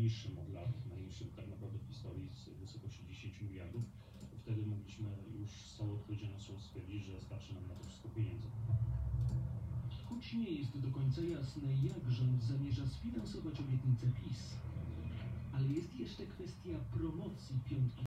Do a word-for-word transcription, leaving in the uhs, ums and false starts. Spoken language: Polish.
najniższym od lat, najniższym tak naprawdę w historii z wysokości dziesięciu miliardów. Wtedy mogliśmy już z całą odpowiedzialnością stwierdzić, że starczy nam na to wszystko pieniędzy. Choć nie jest do końca jasne, jak rząd zamierza sfinansować obietnice PiS. Ale jest jeszcze kwestia promocji piątki